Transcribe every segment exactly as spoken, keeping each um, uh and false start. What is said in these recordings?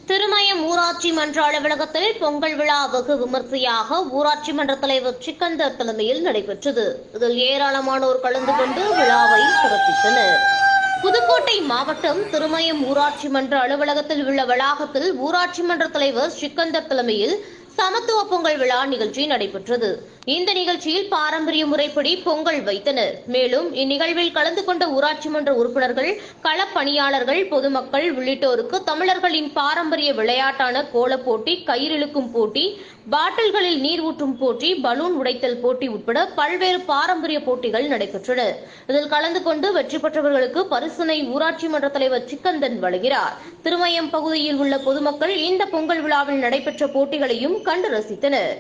திருமயம் ஊராட்சி மன்ற அலுவலகத்தில் பொங்கல் விழா வெகு விமர்சையாக ஊராட்சி மன்ற தலைவர் சிக்கந்தர் தலைமையில் நடைபெற்றது. இதில் ஏராளமானோர் கலந்து கொண்டு விழாவை சிறப்பித்தனர். புதுக்கோட்டை மாவட்டம் திருமயம் ஊராட்சி மன்ற அலுவலகத்தில் உள்ள வளாகத்தில் ஊராட்சி மன்ற தலைவர் சிக்கந்தர் தலைமையில் சமத்துவ பொங்கல் விழா நிகழ்ச்சி நடைபெற்றது. இந்த நிகழ்ச்சியில் பாரம்பரிய முறைப்படி பொங்கல் வைத்தனர். மேலும் இந்நிகழ்வில் கலந்து கொண்ட ஊராட்சி மன்ற உறுப்பினர்கள், களப்பணியாளர்கள், பொதுமக்கள் உள்ளிட்டோருக்கு தமிழர்களின் பாரம்பரிய விளையாட்டான கோலப் போட்டி, கயிறிழுக்கும் போட்டி, பாட்டில்களில் நீர் ஊற்றும் போட்டி, பலூன் உடைத்தல் போட்டி உட்பட பல்வேறு பாரம்பரிய போட்டிகள் நடைபெற்றன. இதில் கலந்து கொண்டு வெற்றி பெற்றவர்களுக்கு பரிசினை ஊராட்சி மன்ற தலைவர் சிக்கந்தன் வழங்கினார். திருமயம் பகுதியில் உள்ள பொதுமக்கள் இந்த பொங்கல் விழாவில் நடைபெற்ற போட்டிகளையும் கண்டு ரசித்தனர்.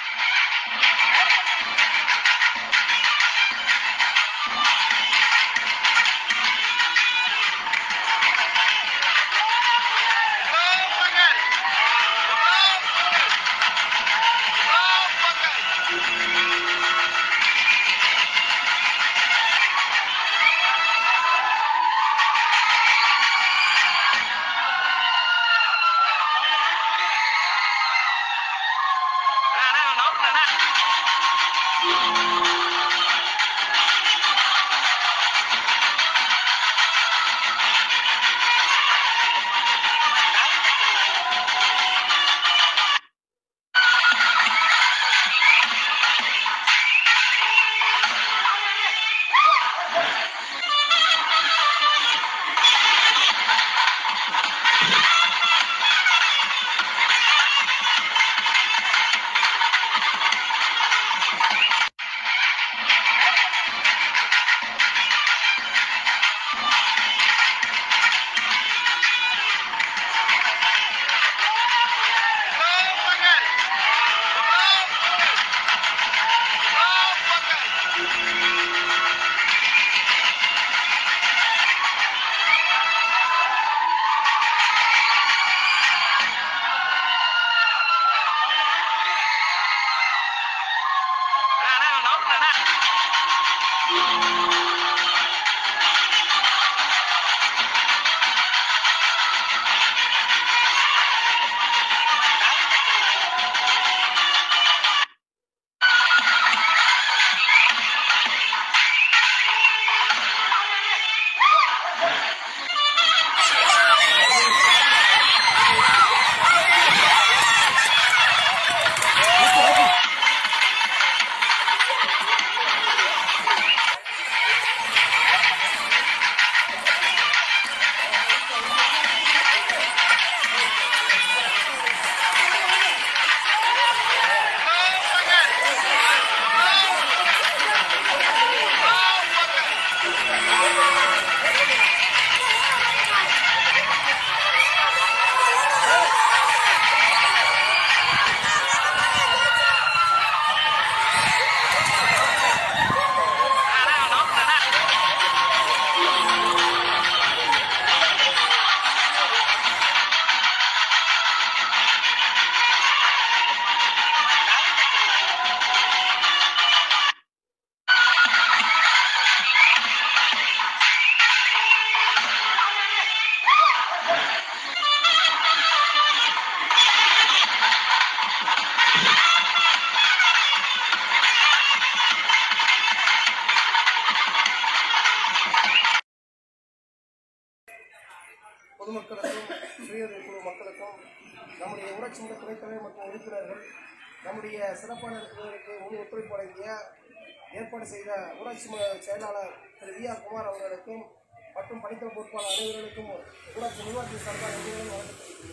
பொதுமக்களுக்கும் சுய குழு மக்களுக்கும் நம்முடைய ஊராட்சி மன்ற துணைத்தலைவர் மற்றும் உறுப்பினர்கள் நம்முடைய சிறப்பான நிகழ்வுகளுக்கு முழு ஒத்துழைப்பு வழங்கிய ஏற்பாடு செய்த ஊராட்சி மன்ற செயலாளர் திரு வி ஆர் குமார் அவர்களுக்கும் மற்றும் பணித்துறை பொறுப்பாளர் அனைவர்களுக்கும் ஊராட்சி நிர்வாகத்தின் சார்பாக வழங்கப்படுகிறது.